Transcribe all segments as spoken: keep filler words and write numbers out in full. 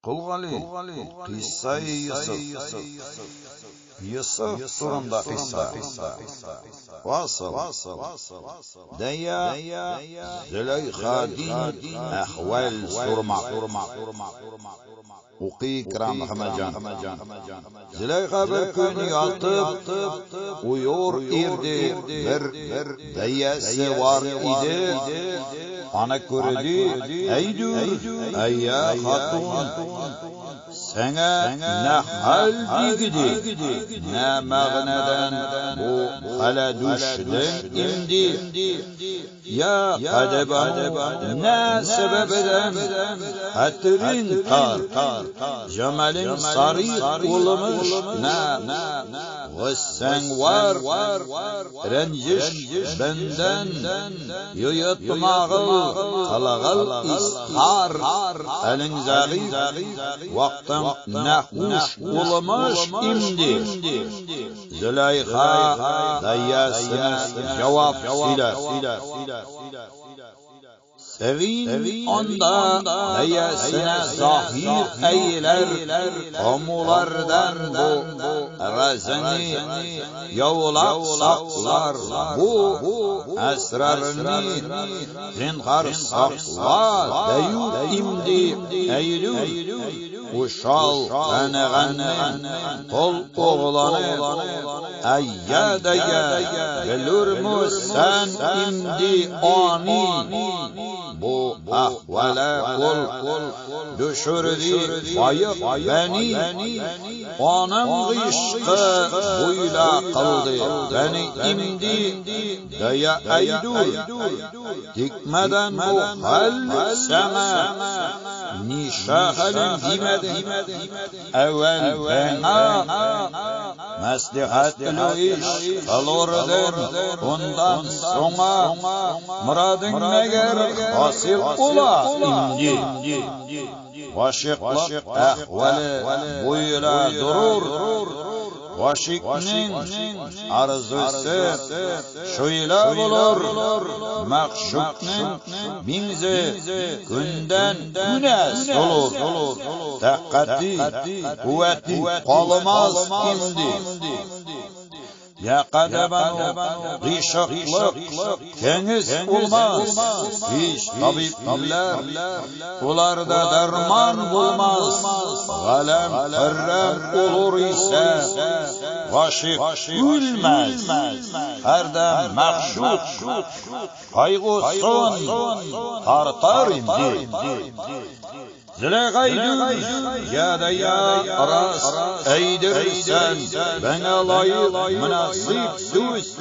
Qulgali, qissai Yusuf. Yusuf turunda qissa. Vasıl, Daya, Züleyxa din ahval sormak. Uqi ikram Hamacan. Züleyxa bir gün yatıp, uyur irdi, bir dayası var idi. Ana gördü, eydur, ayya hatun. Sana ne hal digdi, ne mağnadan bu hala düşdün imdi. Ya kadeban, ne sebebeden hatırın tar, cemalin sarık olmuş ne. Ve sen var, renciş benden, yuyutmağı kalağal ishar, elin zağir, vaktan nahmuş olmuş imdi. Züleyxa dayyasına cevap siler. Sevin onda dayyasına zahir eyler, kamulardan bu razını yavlak saklar. Bu esrarını zinhar sakla deyur imdi eylül. Uşal anağanın kol oğlanı ayya daya gelür mü sen imdi ani. Bu ahvala kul düşürdü bayık beni. Anam gışkı buyla kıldı beni imdi. Daya eydur dikmeden bu hal sana nişahalin demedi. Evvel bana maslahatlı iş kılırdın. Ondan sonra muradın neger hasil ola imdi. Vaşıklık ahvali buyla durur. Vaşiknin arzusu şöyle olur. Makşuknin binzi günden güne olur. Takkati, kuvveti kalmaz imdi. Ya kadebanu gışıklık keniz olmaz. Hiç tabipler ularda derman bulmaz. Galem hırrem olur ise vaşık ölmez. Herdem makşuk kaygıson tartar imdi. Züleyxa eydur ya da ya ras eydirsen bana layık münasip söz.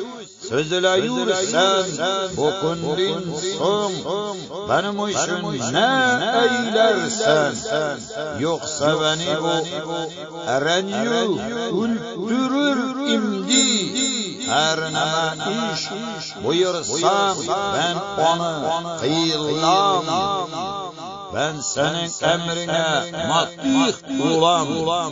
Sözleyirsen bu günden son benim için ne eylersen. Yoksa beni bu erenyu öldürür imdi. Her neme iş buyursam ben onu kıyılam. Ben senin emrine matih olam.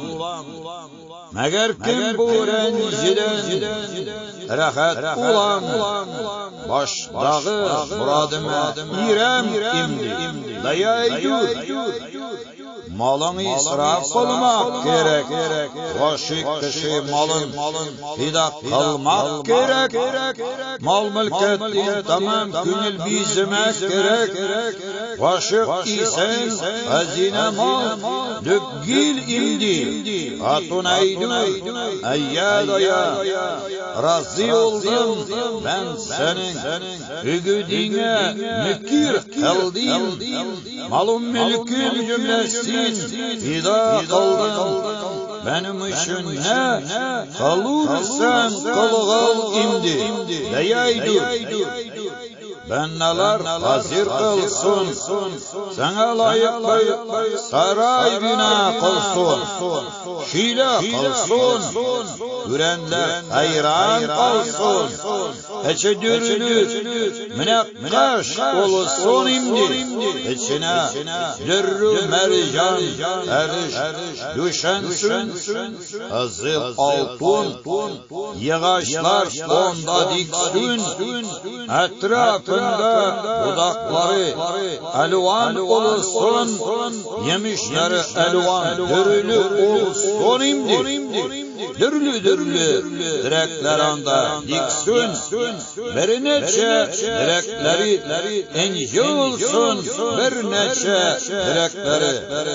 Meğer kim bu renciden rahat olam. Başdağı muradıma irem imdi. Daya eydur malını israf olmak gerek. Vaşık kişi malın fidak kalmak gerek. Mal mülketli tamam gönül bizmek gerek. Vaşık isen hazine mal düggil imdi. Hatun eydur ayya daya razı oldum ben senin hügüdine mükir kıldım. Malum mülkün cümlesin fida kıldım. Benim için ne kalırsan kılgal imdi. Deyaydur ben neler hazır kılsın. Sana layık bir saray bina kılsın. Şile kılsın. Görenler hayran kalsın. Eçe dürülü münakkaş olsun imdi. İçine dürrü mercan eriş düşensün. Azıl altın yağışlar onda diksün. Etrafı yakında budakları elvan olsun, yemişleri elvan dürülü olsun imdi. Dürlü dürlü direkler anda diksin, bir neçe direkleri inci olsun, bir neçe direkleri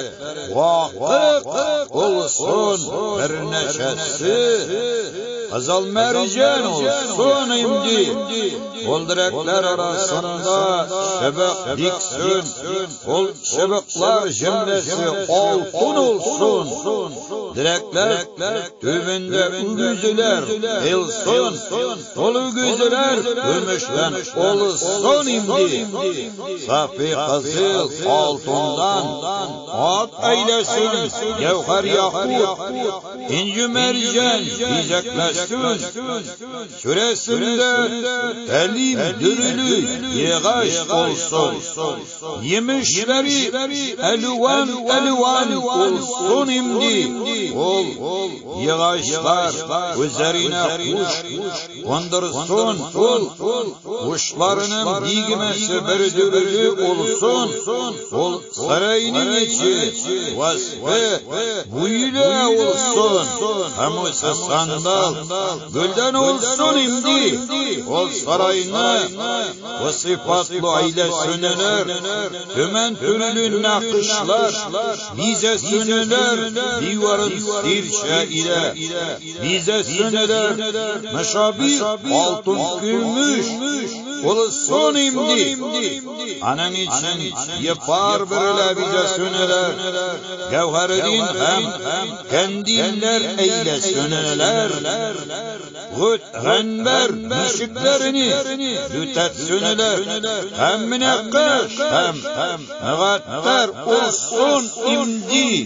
vakıf olsun, bir neçesi Kızıl mercan olsun imdi. Ol direkler arasında şebek diksin, ol şebekler cümlesi altın olsun. Direkler tübünde güzüler elsin, olu güzüler gümüşten olsun imdi. Safi kızıl altından at eylesin, gevher yakut, inci mercan diyecekleşsin. Süresinde elim dürülü yağış olsun, yemişleri elvan elvan olsun imdi. Ol yağışlar üzerine kuş kondursun, kuşlarının digmesi bir dürülü olsun. Ol sarayının içi vasfı buyla olsun, hamusu sandal gülden olsun imdi. Ol sarayını ve sıfatlı aile sünneler, tümen türlü nakışlar bize sünneler, divarın sirşe ile bize sünneler, meşabih altın gümüş olsun imdi. Anan için yapar birle bize sünneler, gevheredin hem kendiller eyle sünneler. Güt ganber müşiklerini lütetsünler, hem münekkaş hem mügattar olsun imdi.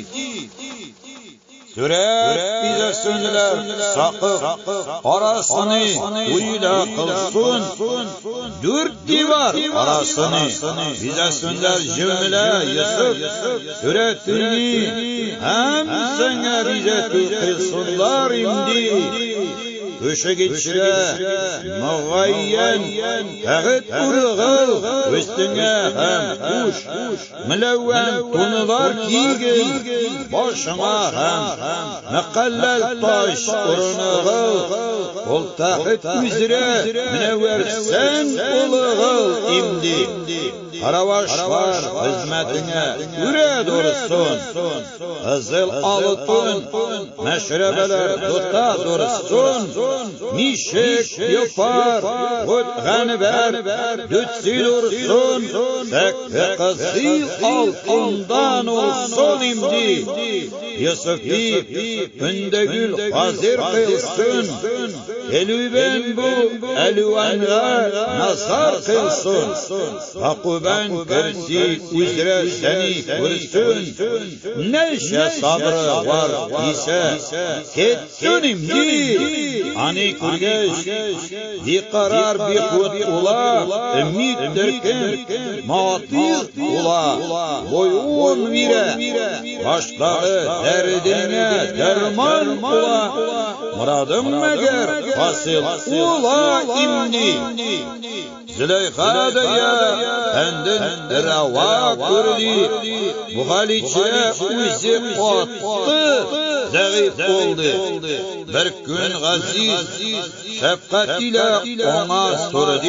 Süret bize sünler, sakıp arasını uyla kılsın, dört divar arasını bize sünler cümle yısıp, süretini hem sana bize kılsınlar imdi. Köşe geçire muğayyen tağıt urğıl, üstüne hem kuş mülevven tunular giygil, başına hem mekallel taş urunğıl. Ol tağıt üzere münevver sen ulğıl imdi. Karavaşlar hizmetine üre dursun, kızıl altın meşrebeler tuta dursun. Mişek yapar, güt ganber dütsil ursun, sekve kızıl altından olsun imdi. Yusuf'i önde gül hazır kılsın, elüben bu elvanğa nazar kılsın. Hakuben kırsi üzere seni görsün, neşe sabrı var ise ketsin imdi. Ani kürgeş bir karar bir kut ula, ümit derken matil ula, boyun vire başları derdine derman ula, muradım meğer fasıl ula imdi. Züleyha daya kendin rava kurdi, bu haliçe uzi attı, zayıf oldu. Bir gün gaziz şefkat ile ona sordu,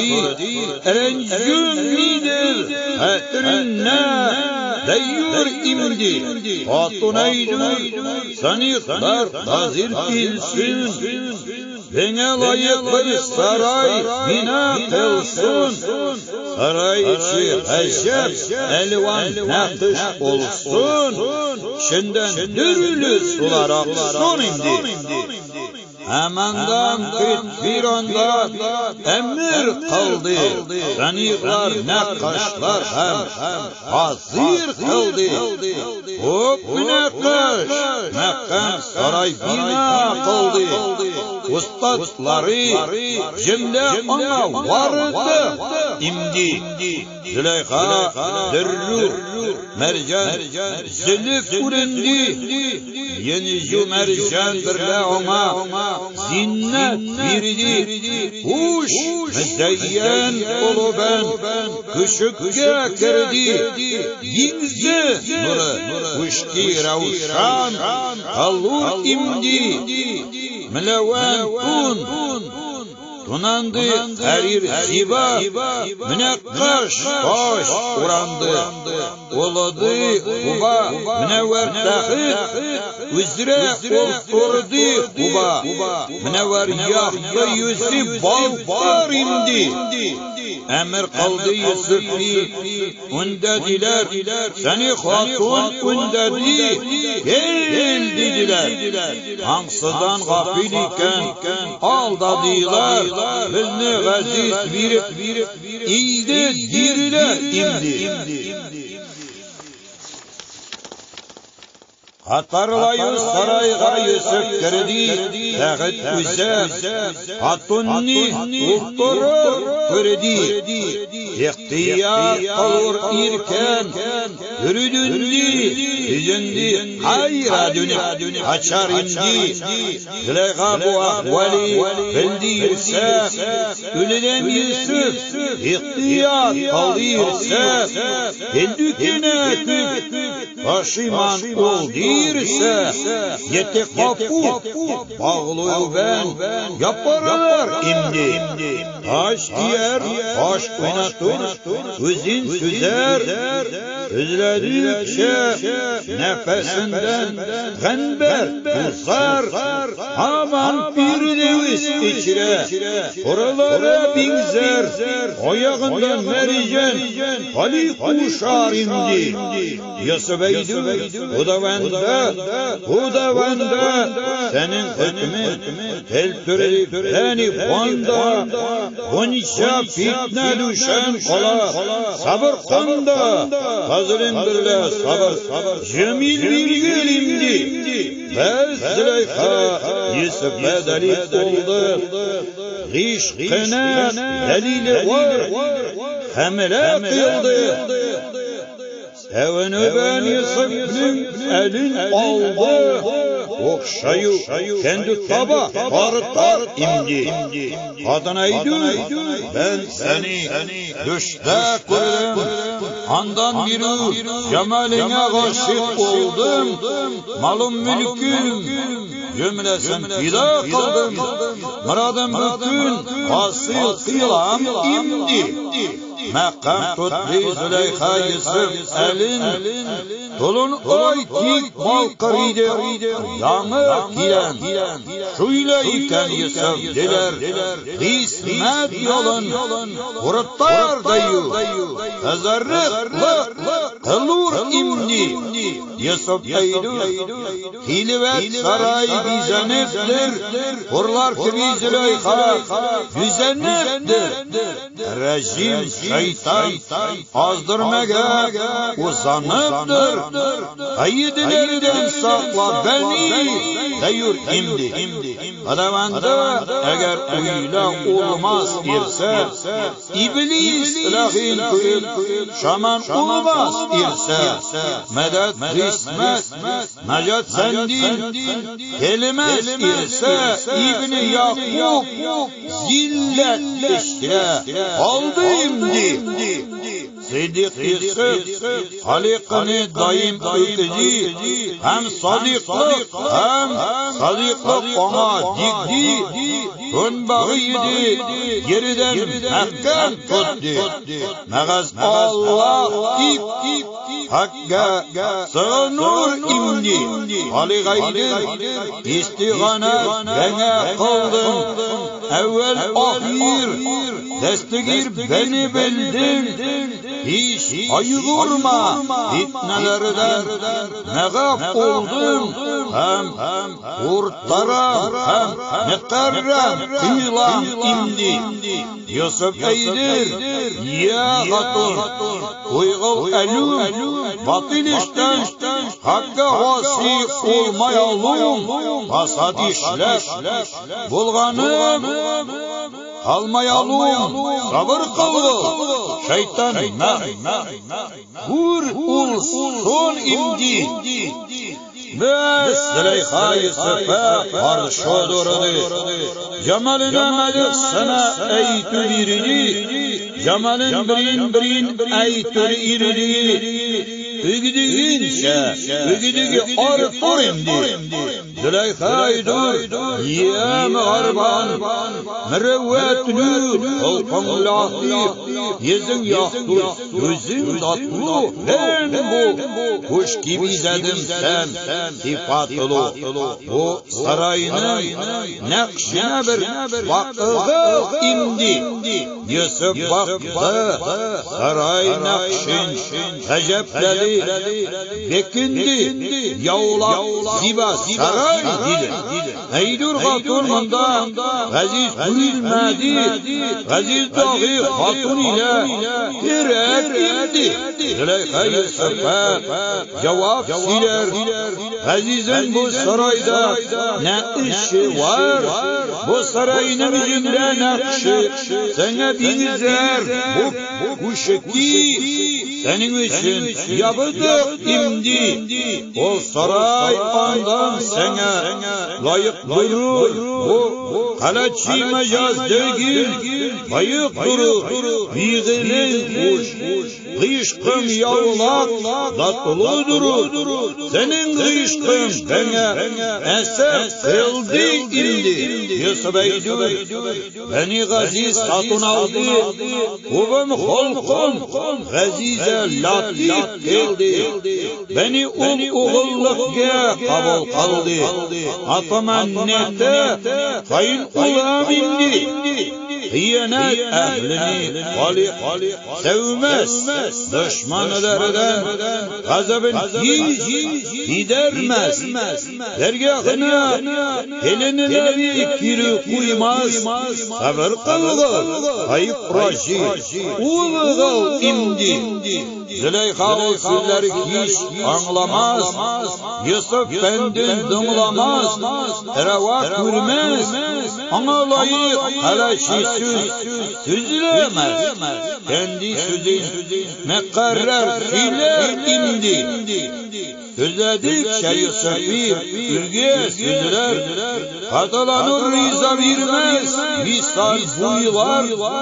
erencümidir hatırına deyyur imdi. Hatunaydı sanıklar hazır bilsin, bana layık bir saray bina kılsın. Saray içi heşef elvan nakış olsun, şimdiden dürülü sular aksın imdi. Hemendan kıt bir anda emir kaldı, sanıklar nakkaşlar hem hazır kıldı. Hop münakkaş Mekkan saray bina kıldı, ustadları cümle ona vardı. İmdi Züleyha, Dürrü, Mercan, Zülüf urindi. Yenici mercan birle ona zinnet birdi. Huş müzeyyen olu ben küçükke kirdi. Yingzi nuru kuşki ravşan kalur imdi. Meleven tun tunandı erir ziba münekkaş baş urandı. Oladı kuba münevver tahit üzre olturdu kuba münevver yaktı yüzü balkar indi. Emir kaldı Yusuf'i ündediler, seni hatun ündedi, gel dediler. Hamsıdan gafil iken aldadılar, bizni gaziz verip, iyide diriler imdi. Katarlayı sarayga Yusuf kirdi, tağit üze, hatunni uhturu kirdi. İhtiyar kalur irken, yürüdündi, yüzündi, hayra dönüp açar indi. Züleyha bu ahvali bildirse, ölüden Yusuf, ihtiyar kalırsa, kendikine başiman ol dirse, yeti kapı, bağlı ben, yaparlar imdi. Taş diyer, taş oynatır, üzün süzer, üzledikçe nefesinden ganber tuzar. Aman bir deviz içire, oralara binzer, ayağından mercan, hali kuşar imdi. Yusuf eydi, o da bende, o da bende, senin hükmün, tel türelip beni banda, bunca fitne düşen kola, sabır kanda, hazırın birle sabır, cemil bir gelimdi. Bez Züleyha, Yusuf bedelip oldu, gişkine delili var, hamile kıldı. Seveni ben Yusuf'un elin aldı, okşayı kendi taba tartar imdi. Kadınaydı ben seni düşte kurdum, andan biri cemaline aşık oldum. Malım mülküm cümlesen fida kıldım, muradım bütün hasıl kılam imdi. Makam tuttu Züleyha Yusuf elin, dolun oy tik balkırıydı, yanır giren, şuyla iken Yusuf diler, kısmet yolun, kurutlar dayı, hazırlıklı, kılur imdi. Yusuf eydu, hilvet saray düzeniptir, kurlar gibi Züleyha düzeniptir. Rejim şeytan azdırmaga uzanıptır. Ayıdilerden sakla beni deyur imdi. Adamanda eğer uyla olmaz irse, iblis ilahin kuyup şaman olmaz irse, medet kısmet nacat sendin kelimez irse, İbni Yakub zillet işle aldı imdi. Siddiq Yusuf halikini daim ötücü, hem sadıklık hem sadıklık ona dikdi. Ön bağıydı, geriden mahkem tuttu. Meğaz Allah ip hakka sığınır imdi. Halikaydır istiğanet bana kıldın. Evvel ahir destekir beni bildin. Hiç ayırma fitnelerden megaf oldum. Hem kurtlara hem mekarrem kıyılan imdi. Yusuf eydir ya hatun, uygul elum, batil işten hakka vasi olmayalım, fasad işler, bulganım, almayalım, sabır kıl, şeytan mehur olsun imdi. Biz Züleyha-i Sefer karşı durdu. Cemal'ine melik sana eytül irili, Cemal'in birin birin eytül irili. Ügüdüğünce, ügüdüğü arfur imdi. Züleyha-i dur, yem harban, mürevvetlü, halkın latif, yüzün yahtır, gözün tatlı, ben bu, kuş gibi zedim sen, sifatlı, bu sarayının nakşine bir vakığı imdi. Yusuf baktı, saray nakşin, Recep'leri, bekindi, yavlak, ziba, saray dili. Eydur hatununda, gaziz gülmedi, gaziz dağı hatun ile direk indi. Züleyha-i Sefer cevap siler, gazizin bu sarayda ne işi var? Bu sarayının cümle nakşı sana benzer, bu kuşaki senin için yapıdık imdi. O saray andan sana layık durur. Bu kalaçi mecaz değil, layık durur. Biğilin kuş, gıyışkın yavlak, tatlı durur. Senin gıyışkın bana eser kıldı imdi. Yusuf eydur, beni gaziz hatun aldı. Ubum holkum, gazize latif kıldı. Beni ul oğullıkka kabul kıldı. Atam annete kayın ulam indi. Hıyanet ehlini halik sevmez. Düşmanlardan gazabın hiç gidermez. Dergahına elinileri kiri koymaz. Sabır kılgıl, ayıp raşi, uğulgıl imdi. Züleyha o sözleri hiç anlamaz. Yusuf benden dinlemez. Revat görmez. Ona layık halaşi söz süzülemez. Kendi sözün mekarrer filer imdi. Sözledikçe Yusuf'u ülge süzüler. Katılanır riza vermez. Misal buyular,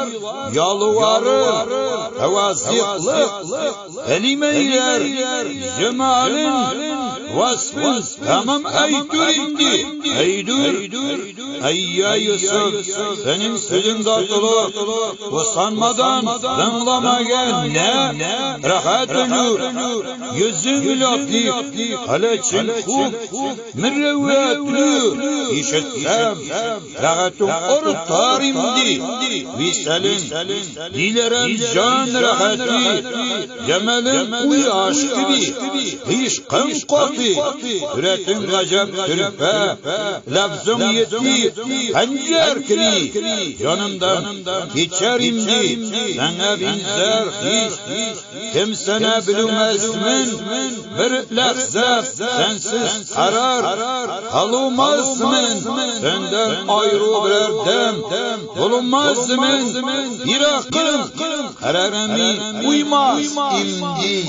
yalvarır, tevazıklık, kelimeyler, cemalin vasfı tamam eydur indi. Eydur, eyya Yusuf, senin sözün tatlı, usanmadan dinlemegen ne? Rahat ölür, yüzün latif, haleçin kub, mürevvetlü, işitsem, rahatın ortar imdi. Viselin, dilerim can rahati, cemalin uy aşk gibi, hışkın katı, üretin gacep türfe, lafzım yetti, hancer kiri, canımdan geçer imdi, sana benzer hiç, kimsene bilmezmin, bir lahza sensiz karar, kalmazmin, senden ayrı birer dem, bulunmazmin, bir akıl, kararımı uymaz imdi.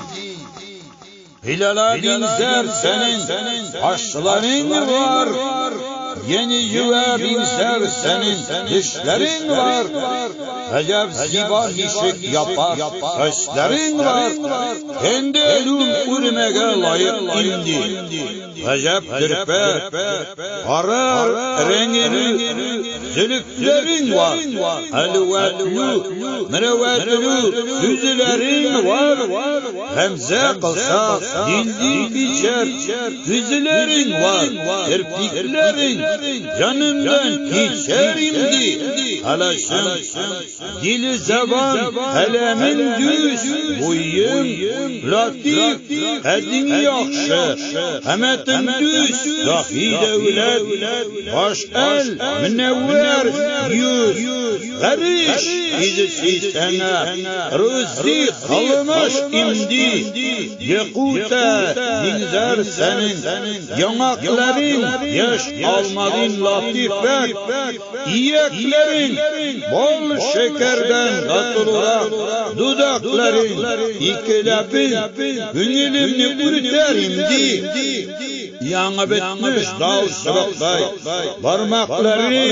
Hilala benzer senin, aşkların var, yeni yüve benzer senin, dişlerin var, acayip ziba nişik yapar, saçların var, kendi ölüm ürmege layık indi, acayip dürpe, arar rengini, zülüflerin var, elvetli, mürevvetli, süzülerin var, hemze kılsa, dindi içer, yüzülerin var, kirpiklerin, canımdan geçer imdi, halaşım, dili zeban, elemin düz, buyum, latif, edin yakşı, hemetin düz, dahi devlet, baş el, münevver, yüz, gariş izisi sana rüzi kalmış imdi yekute dinzer senin yanakların yaş almadın latifek iyeklerin bol şekerden katılıra dudakların ikilebin günülümünü ürter imdi yana bitmiş dal sıvıkday parmakların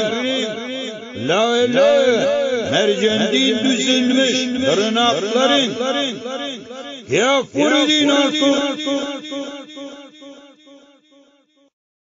lale mercendi düzülmüş tırnakların ya Furidin artık